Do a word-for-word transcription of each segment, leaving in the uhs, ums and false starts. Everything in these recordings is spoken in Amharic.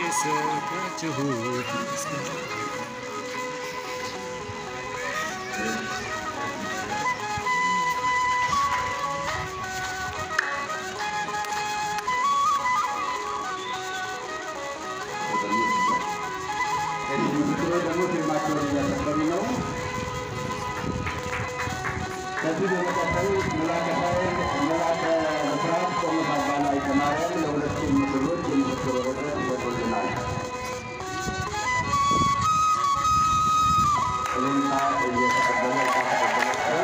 Tapi dia kata melaka melaka berat kalau bagaimana kemarin lalu tim tersebut tim tersebut tidak berjalan. Lima dia kata banyak kata kata.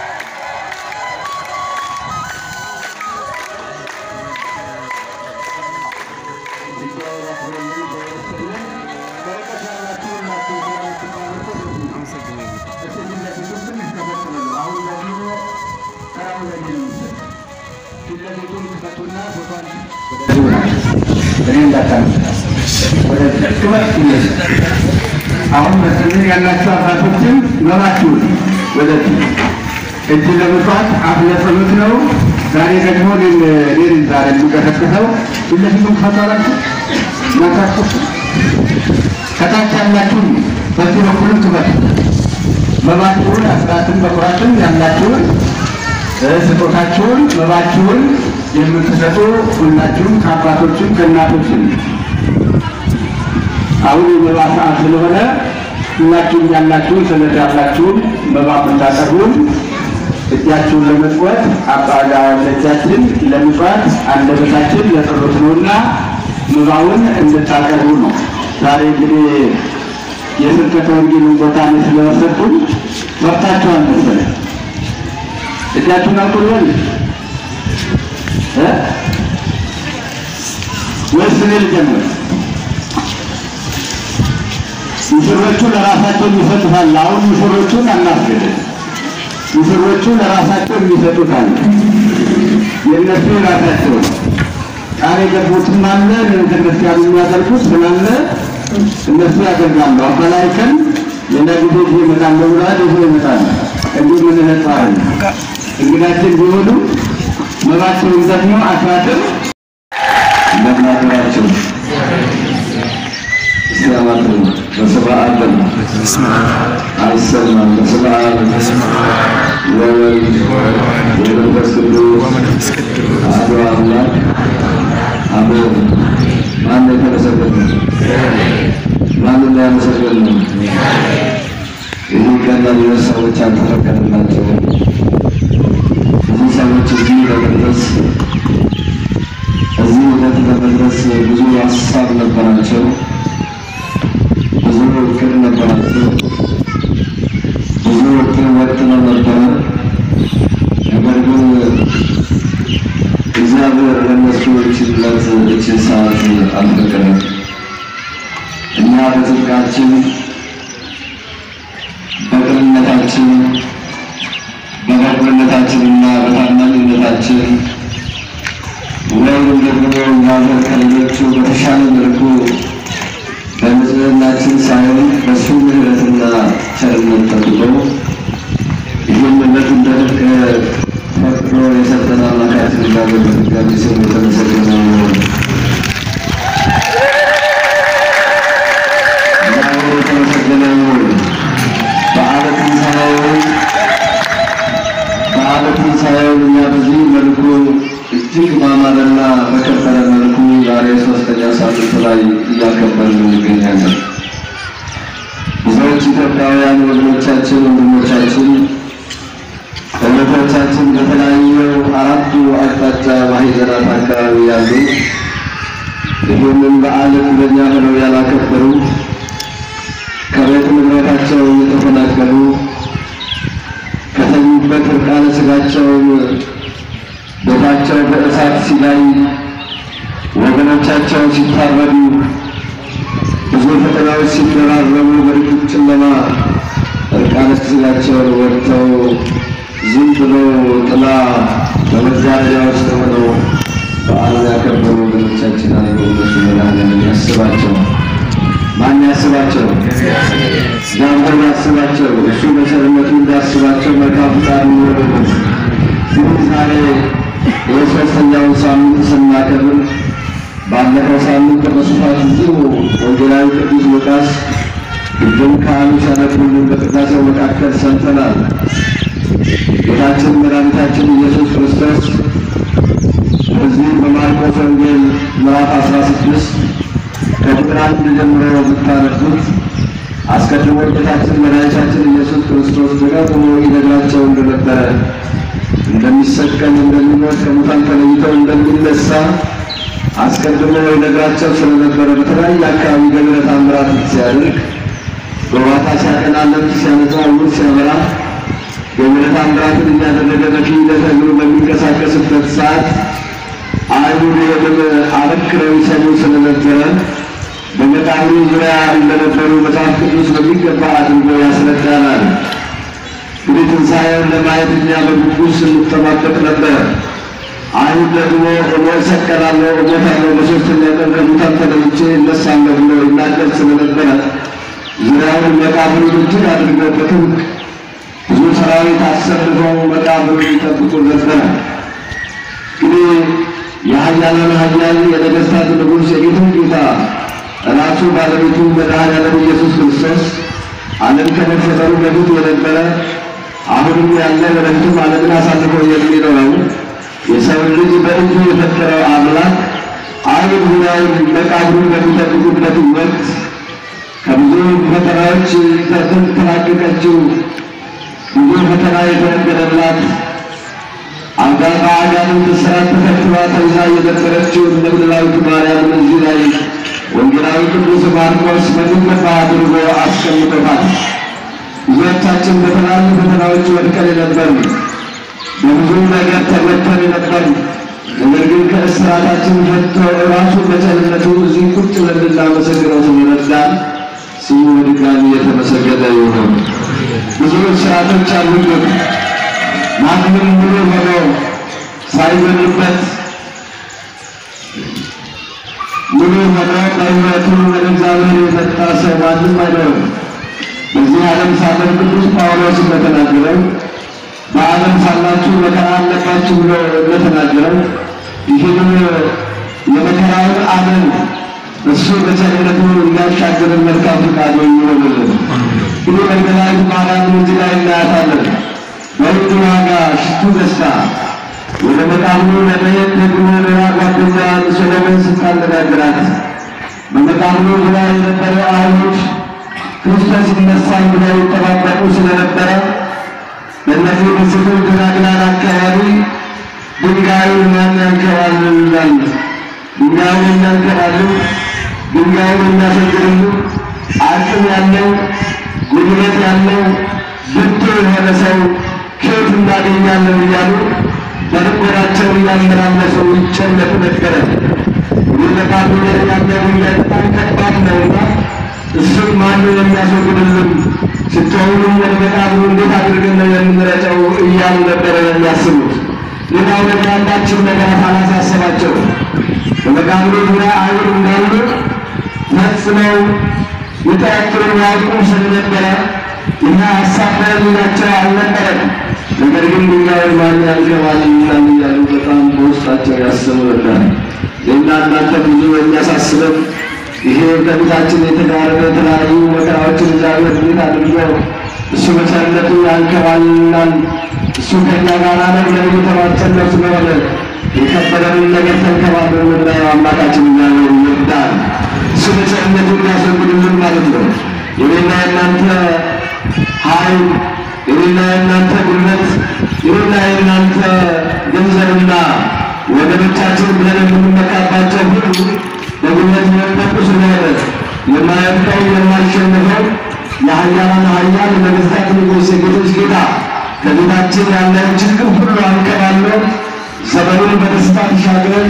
Jika orang ini bersedia, mereka jangan cuma mati dengan kita itu. Angsa gini. Sehingga itu pun kabar awal lagi sekarang lagi kita itu kita tuna bukan berdua datang berdua ini awal masih yang lagi apa pun nolakul berdua itu lepas apa yang perlu dari kemudian dari dari juga terkau ini itu khataran maka katakan lagi bagi orang kebat መባቹን አስራትን በኩራትን ያላችሁን ስጦታችሁን መባቹን የምትሰጡ ሁላችሁም ከአባቶችም ከእናቶችም አሁን የመባ ሰዓት ስለሆነ ሁላችሁም ያላችሁን ስለት ያላችሁን መባ ምታቀርቡን እጃችሁን ለመጥወት አባጋዎቻችን ለምጽዋት አንደበታችን ለጸሎት ነውና መባውን እንድታቀርቡ ነው። ዛሬ እንግዲህ የስብከተ ወንጌልን ቦታ ላይ ስለወሰድኩኝ መብታችኋል መሰለኝ። እጃችሁን አውጡልኝ እ ወይስ እኔ ልጀምር? ሙሽሮቹ ለራሳቸው ይሰጡታል። አሁን ሙሽሮቹን አናስገድም። ሙሽሮቹ ለራሳቸው ይሰጡታል። የእነሱ ራሳቸው ቃል የገቡትም አለ ለቤተክርስቲያኑ የሚያደርጉት ስላለ እነሱ ያደርጋሉ። አባላይከን ለነገ ይመጣል ብለዋል። ይሄ ይመጣል እንዲህ ምን ነጣል እንግዳችን ቢሆኑ መባቸውን ደግሞ አስራትም ለማድራቸው ሰላማቱ በሰባአት አይሰማም በሰባአት ወወልድ ወመንፈስ ቅዱስ አሐዱ አምላክ አሜን። ማን የተመሰገነ ማን ያመሰገነ ይህ ቀላል ሰዎች አልተፈቀደላቸው። ብዙ ሰዎች እዚህ ለመድረስ እዚህ ወደት ለመድረስ ብዙ ሀሳብ ነበራቸው፣ ብዙ እቅድ ነበራቸው፣ ብዙ እቅድ ወጥነው ነበረ። ነገር ግን እግዚአብሔር ለነሱ ችለት እችን ሰዓት አልፈቀደም። እኛ በጽድቃችን በቅንነታችን በበጎነታችንና በታማኝነታችን ወይም ደግሞ እግዚአብሔር ከሌሎቹ በተሻለ መልኩ በንጽህናችን ሳይሆን በእሱ ምሕረትና ቸርነት ጠብቆ ይህን እምነት እንደ ሕግ ፈቅዶ የሰጠን አምላካችን እግዚአብሔር በድጋሚ ስሙ የተመሰገነ ይሁን። እግዚአብሔር የተመሰገነ ይሁን። በዓለ ትንሣኤውን በዓለ ትንሣኤውን እኛ በዚህ መልኩ እጅግ ባማረና በከበረ መልኩ ዛሬ ሶስተኛ ሳምንት ላይ እያከበርን እንገኛለን። ብዙዎች ኢትዮጵያውያን ወገኖቻችን ወንድሞቻችን እህቶቻችን በተለያዩ አራቱ አቅጣጫ ማህበራት አካባቢ ያሉ ይህንን በዓል እድለኛ ሆነው ያላከበሩ ከቤት ንብረታቸው የተፈናቀሉ ከተኙበት እርቃነ ሥጋቸው ቤታቸው በእሳት ሲጋይ ወገኖቻቸው ሲታረዱ ብዙ ፈተናዎች ሲደራረቡ በድቅድቅ ጨለማ እርቃነ ሥጋቸውን ወጥተው ዝም ብለው ጥላ በመጋረጃ ውስጥ ሆነው በዓል ያከበሩ ወገኖቻችን አሉ። እነሱ መድኃኒዓለም ያስባቸው። ማን ያስባቸው? እግዚአብሔር ያስባቸው። እሱ በቸርነቱ እንዳስባቸው መልካም ፈቃዱ ይሁንልን። ዛሬ የሶስተኛውን ሳምንት ስናከብር ባለፈው ሳምንት በስፋት እዚሁ ወንጌላዊ ቅዱስ ሉቃስ እጁን ካህኑ ሲያነቡልን በቅዳሴው መካከል ሰምተናል። ጌታችን መድኃኒታችን ኢየሱስ ክርስቶስ በዚህ በማርቆስ ወንጌል ምዕራፍ አስራ ስድስት ከቁጥር አንድ ጀምሮ ብታነቡት አስቀድሞ ጌታችን መድኃኒታችን ኢየሱስ ክርስቶስ ደጋግሞ ይነግራቸው እንደነበረ እንደሚሰቀል፣ እንደሚሞት፣ ከሙታን ተለይቶ እንደሚነሳ አስቀድሞ ይነግራቸው ስለነበረ በተለያየ አካባቢ ገቢረ ተአምራት ሲያደርግ በዋታ ሲያቀናለት ሲያነጻ ውር ሲያበራ ገቢረ ተአምራትን እያደረገ በክህደተ እግሩ በሚንቀሳቀስበት ሰዓት አይሁድ ይህንን አበክረው ይሰሙ ስለነበረ በመቃብሩ ዙሪያ እንደነበሩ መጽሐፍ ቅዱስ በሚገባ አድርጎ ያስረዳናል። እንግዲህ ትንሣኤውን ለማየት እኛ በጉጉት ስንጠባበቅ ነበር። አይሁድ ደግሞ እኔ እሰቀላለሁ፣ እሞታለሁ፣ በሦስተኛው ቀን ከሙታን ተለይቼ እነሳለሁ ብሎ ይናገር ስለነበረ ዙሪያውን መቃብሩን እጅግ አድርገው በጥብቅ ብዙ ሰራዊት አሰልፈው መቃብሩን ይጠብቁ ነበረ። እንግዲህ የኃያላን ኃያል የነገሥታት ንጉሥ የጌቶች ጌታ ራሱ ባለቤቱ መድኃኔዓለም ኢየሱስ ክርስቶስ ዓለም ከመፈጠሩ በፊት የነበረ አሁንም ያለ ወደፊትም ዓለምን አሳልፎ የሚኖረው የሰው ልጅ በእጁ የፈጠረው አምላክ አይሁድ ዙሪያውን መቃብሩን በሚጠብቁበት ወቅት ከብዙ ፈተናዎች ተላቀቀችው። ብዙ ፈተና የተነገረላት አልጋ በአጋንንት እስራት ተፈትዋ ተይዛ የነበረችው መግደላዊት ማርያም እዚህ ላይ ወንጌላዊ ቅዱስ ማርቆስ በሚገባ አድርጎ አስቀምጦታል። ብዙዎቻችን በተለያዩ ፈተናዎች ወድቀን የነበርን፣ በብዙ ነገር ተመተን የነበርን፣ ነገር ግን ከእስራታችን ፈትቶ ራሱ በቸርነቱ እዚህ ቁጭ ብለን እንድናመሰግነው ስለረዳን ስሙ በድጋሚ የተመሰገነ ይሁን። ብዙ እስራቶች አሉብን። ማንም ሙሉ ሆኖ ሳይዘንበት ሙሉ ሆኖ በሕይወቱ ወደ እግዚአብሔር የመጣ ሰው ማንም አይኖርም። በዚህ ዓለም ሳለን ቅዱስ ጳውሎስ እንደተናገረው በዓለም ሳላችሁ መከራ አለባችሁ ብሎ እንደተናገረው ይህንን የመከራውን ዓለም እሱ በቸርነቱ እንዲያሻግረን መልካም ፈቃዱ ይሆንልን። እንግዲህ መግደላዊት ማርያም እዚህ ላይ እናያታለን። በውድ ዋጋ ሽቱ ገዝታ ወደ መቃብሩ ለመሄድ ደግሞ ሌላ ጓደኛዋን ሰሎሜን ስታነጋግራት በመቃብሩ ዙሪያ የነበረ አይሁድ ክርስቶስ ይነሳል ብለው ይጠባበቁ ስለነበረ በእነዚህ በሴቶች ደናግላን አካባቢ ድንጋዩን ማን ያንከባልል ይላል። ድንጋዩን የሚያንከባልል ድንጋዩን የሚያስወግድሉ አቅም ያለው ጉልበት ያለው ብርቱ የሆነ ሰው ከየት እናገኛለን እያሉ በልቦናቸው እያመላለሱ ይጨነቁ ነበረ። ይህ መቃብር ያለው በጣም ከባድ ነውና እሱን ማነው የሚያስወግድልን? ስትሆኑም ወደ መቃብሩ እንዴት አድርገን ነው የምንረጨው እያሉ ነበረ የሚያስቡት። ሌላው ነገር አንዳችን ነገር አላሳሰባቸው። በመቃብሩ ዙሪያ አይሁድ እንዳሉ ፈጽመው ሊጠረጥሩ ያውቁ ስለነበረ እና ሀሳብ በሚላቸው አልነበረም። ነገር ግን ድንጋዩን ማን ያንከባልላል እያሉ በጣም በውስጣቸው ያስቡ ነበር። እና እናንተ ብዙ የሚያሳስበን ይሄ ከፊታችን የተጋረደ የተለያዩ መከራዎችን እግዚአብሔር እንዴት አድርጎ እሱ በቸርነቱ ያንከባልላል፣ እሱ ከእኛ ጋር ነው ብለን እየተማጸነው ስለሆነ የከበደንን ነገር ተንከባለን የምናየው አምላካችን እግዚአብሔር ይወዳል። እሱ በቸርነቱ ያስወግድልን ማለት ነው። የኔና የእናንተ ኃይል፣ የኔና የእናንተ ጉልበት፣ የኔና የእናንተ ገንዘብና ወገኖቻችን ብለን የምንመካባቸው ሁሉ በጉልበት የወደቁ ስለሆነ የማያልቀው የማይሸነፈው የኃያላን ኃያል የነገሥታት ንጉሥ የጌቶች ጌታ ከፊታችን ያለውን ችግር ሁሉ አንከባሎ ዘመኑን በደስታ ተሻግረን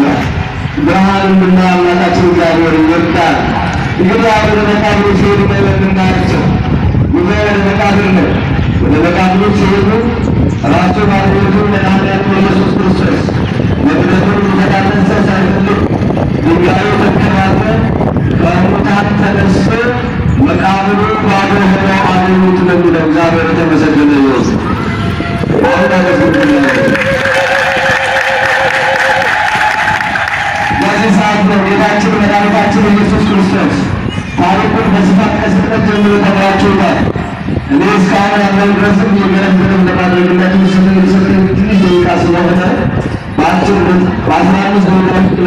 ብርሃን እንድናይ አምላካችን እግዚአብሔር ይወዳል። እንግዲህ ወደ መቃብሩ ሲሄዱ ነው የምናያቸው። ጉዞ ወደ መቃብር ነው። ወደ መቃብሩ ሲሄዱ ራሱ ባለቤቱ መድኃኔዓለም ኢየሱስ ክርስቶስ መቅደሱን ሊፈታተን ሰው ሳይፈልግ ድንጋዩ ተንከባሎ ከሙታን ተነስቶ መቃብሩ ባዶ ሆኖ አገኙት ነው የሚለው። እግዚአብሔር የተመሰገነ ይሁን። በዚህ ሰዓት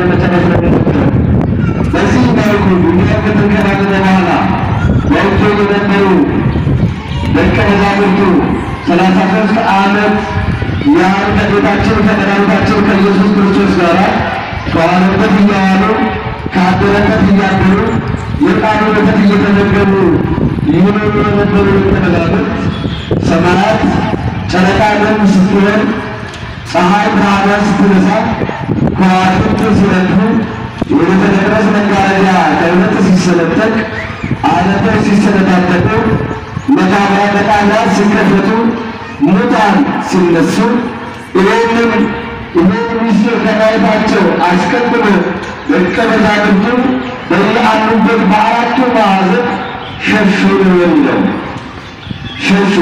መጨረሻ ነው። በዚህ መልኩ ዱንያ ከተንከራተተ በኋላ ወጥቶ የነበሩ ደቀ መዛሙርቱ ሰላሳ ሦስት ዓመት ያህል ከጌታችን ከመድኃኒታችን ከኢየሱስ ክርስቶስ ጋር ከዋለበት እያዋሉ ካደረበት እያደሩ የቃሉ ወተት እየተመገቡ ይኖሩ የነበሩ ደቀ መዛሙርት ሰማያት ጨረቃ ደም ስትሆን ፀሐይ ብርሃኗን ስትነሳ ከዋክብት ሲረግፉ የቤተ መቅደስ መጋረጃ ከሁለት ሲሰነጠቅ ዓለቶች ሲሰነጣጠቁ መቃብራት በቃላት ሲከፈቱ ሙታን ሲነሱ ይህንን ይህን ምስጢር ከማየታቸው አስቀድሞ ደቀ መዛሙርቱ በየአሉበት በአራቱ ማዕዘን ሸሹ ነው የሚለው። ሸሹ፣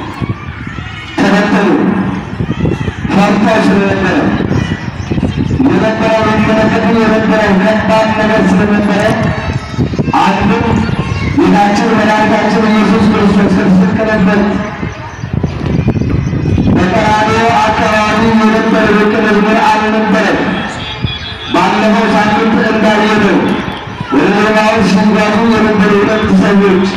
ተበተኑ፣ ፈርተው ስለነበረ የነበረው የሚመለከቱ የነበረው ከባድ ነገር ስለነበረ አንድም ጌታችን መድኃኒታችን ኢየሱስ ክርስቶስ ከተሰቀለበት በቀራንዮ አካባቢ የነበረ ደቀ መዝሙር አልነበረም። ባለፈው ሳምንት እንዳየነው ወደ ኤማሁስ ሲጓዙ የነበሩ ሁለት ሰዎች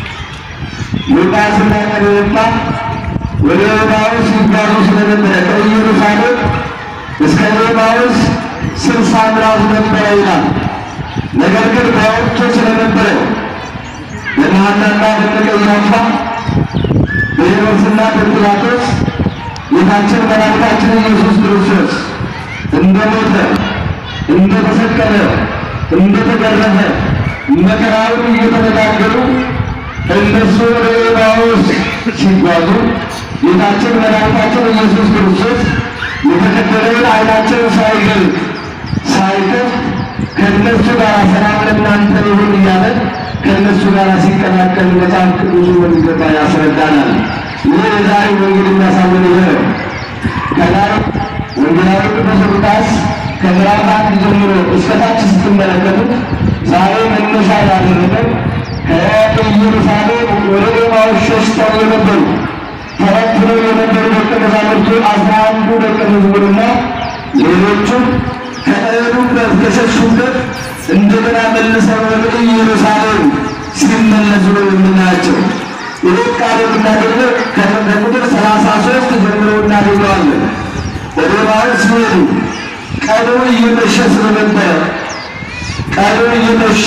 ሉቃስና ቀለዮጳ ወደ ኤማሁስ ሲጓዙ ስለነበረ ከኢየሩሳሌም እስከ ኤማሁስ ስልሳ ምዕራፍ ነበረ ይላል። ነገር ግን በወቅቱ ስለነበረ በሐናና በቀያፋ በሄሮድስና በጲላጦስ ጌታችን መድኃኒታችን ኢየሱስ ክርስቶስ እንደሞተ፣ እንደተሰቀለ፣ እንደተገረፈ መከራውን እየተነጋገሩ እነሱ ወደ ኤማሁስ ሲጓዙ ጌታችን መድኃኒታችን ኢየሱስ ክርስቶስ የተከተለውን ዓይናቸውን ሳይገልጥ ሳይከፍት ከእነሱ ጋር ሰላም ለእናንተ ይሁን እያለ ከእነሱ ጋር ሲቀላቀል መጽሐፍ ቅዱሱ በሚገባ ያስረዳናል። ይህ የዛሬ ወንጌል የሚያሳየን ይህ ነው። ከላይ ወንጌላዊ ቅዱስ ሉቃስ ከምዕራፍ አንድ ጀምሮ እስከታች ስትመለከቱት ዛሬ መነሻ ያደረገው ከኢየሩሳሌም ወደ ኤማሁስ ሸሽተው የነበሩ ተበትነው የነበሩ ደቀ መዛሙርቱ አስራ አንዱ ደቀ መዝሙርና ሌሎቹም ከሄዱበት ከሸሹበት እንደገና መልሰው ወደ ኢየሩሳሌም ሲመለሱ ነው የምናያቸው። ይህ ቃል የምናገኘው ከቁጥር ሰላሳ ሦስት ጀምሮ እናገኘዋለን። ወደ ኤማሁስ ሲሄዱ ቀኑ እየመሸ ስለነበረ ቀኑ እየመሸ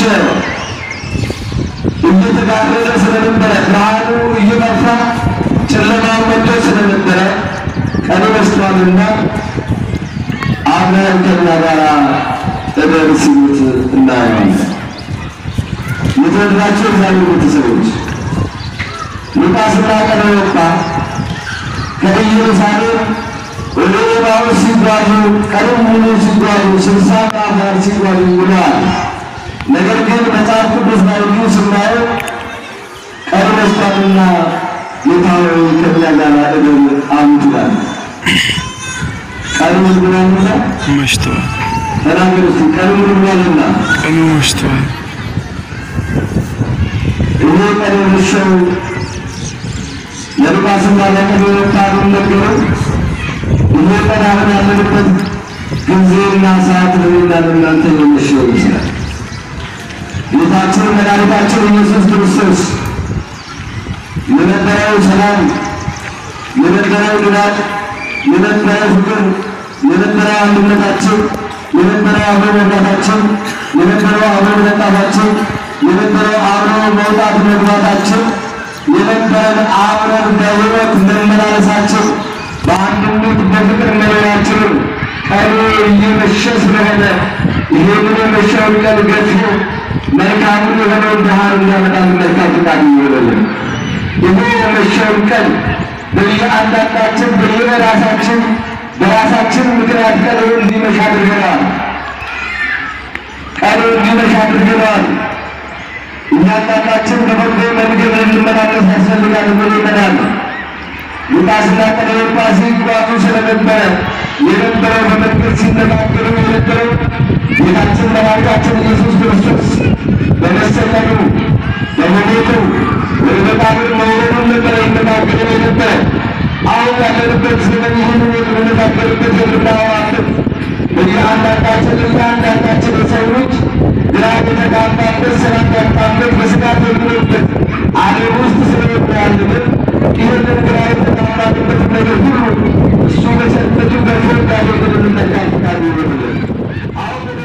እየተጋረደ ስለነበረ ብርሃኑ እየጠፋ ጨለማው መጥቶ ስለነበረ ቀኑ መሽቷልና አብረን ከእኛ ጋር እደር ሲሉት እናያለን። የተወደዳችሁ እግዚአብሔር ቤተሰቦች ሉቃስና ቀለዮጳ ከኢየሩሳሌም ወደ ኤማሁስ ሲጓዙ ቀኑን ሙሉ ሲጓዙ ስልሳ ምዕራፍ ሲጓዙ ውለዋል። ነገር ግን መጽሐፍ ቅዱስ ላይ ስናየው ቀኑ መሽቷልና ጌታ ሆይ ከእኛ ጋር እደር አሉት ይላል። ቀኑ ምንድነውና መሽቷል። ተናገሩ እስኪ ቀኑ ምንድነውና? ቀኑ መሽቷል። ይሄ ቀኑ መሸው ለሉቃስና ለቀለዮጳ ነገረው። ይሄ ቀን አሁን ያለንበት ጊዜና ሰዓት ለእኔና ለእናንተ የመሸው ይመስላል። ጌታችን መድኃኒታችን ኢየሱስ ክርስቶስ የነበረው ሰላም፣ የነበረው ልማት፣ የነበረው ፍቅር፣ የነበረው አንድነታችን፣ የነበረው አብሮ መብላታችን፣ የነበረው አብሮ መጠጣታችን፣ የነበረው አብሮ መውጣት መግባታችን፣ የነበረን አብረን በሕይወት መመላለሳችን፣ በአንድነት በፍቅር መኖራችንን ቀኑ እየመሸ ስለሆነ ይህንን የመሸውን ቀን ገፎ መልካሙን የሆነውን ብርሃን እንዲያመጣልን መልካም ፈቃድ ይሆንልን። ይህ የመሸውን ቀን በየአንዳንዳችን በየራሳችን በራሳችን ምክንያት ቀኑ እንዲመሽ አድርገናል። ቀኑ እንዲመሽ አድርገናል። እያንዳንዳችን በበጎ መንገድ እንመላለስ ያስፈልጋል ብሎ ይመናል። ሉቃስና ቀለዮጳ ሲጓዙ ስለነበረ የነበረው በመንገድ ሲነጋገሩ የነበረው ጌታችን መድኃኒታችን ኢየሱስ ክርስቶስ በመሰቀሉ በመሞቱ ወደ መቃብር መውረዱን ነበረ ይነጋገሩ የነበረ። አሁን ያለንበት ዘመን ይህንን የምንነጋገርበት የምናወራበት በየአንዳንዳችን እያንዳንዳ ዓመት በስጋት የሚኖርበት ዓለም ውስጥ ስለሚያልበት ይህንን ግራ የተጣጣበት ነገር ሁሉ እሱ በሰጠቱ በፍርድ አድርገን እንመለከታለን። አሁን